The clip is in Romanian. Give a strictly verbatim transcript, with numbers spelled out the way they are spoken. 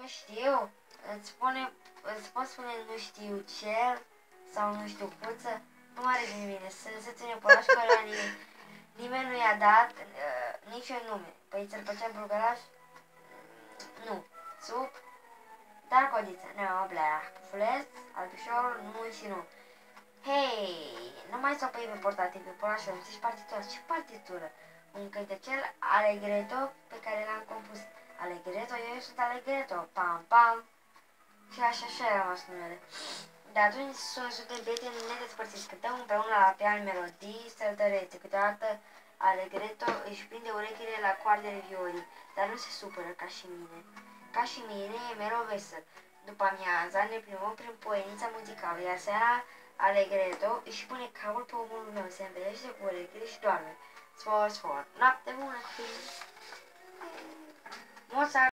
nu știu, îți spune, îți pot spune nu știu cel sau nu știu puță, nu are de mine, să se ține pe la școală la nimeni. Nimeni nu i-a dat uh, niciun nume. Păi ți-l făceam bulgăraș? Nu. Sup? Dar codiță. Nu, blea. Fuleț, albișor, nu și nu. Hei, nu mai s-o pui pe portativ, pe polașul, îmi zici partitură. Ce partitură? Un cântecel Allegretto pe care l-am compus. Allegretto, eu sunt Allegretto. Pam, pam. Și așa, așa a rămas numele. De atunci suntem prieteni nedespărțiți. Cântăm împreună la pian melodii săltărețe. Câteodată Allegretto își prinde urechile la coardele violii, dar nu se supără ca și mine. Ca și mine e mereu vesel. După amiaza ne plimbăm prin poienița muzicală, iar seara Allegretto își pune capul pe omul meu, se învelește cu urechile și doarme. Sfor, sfor. Noapte bună, fi! Mozart!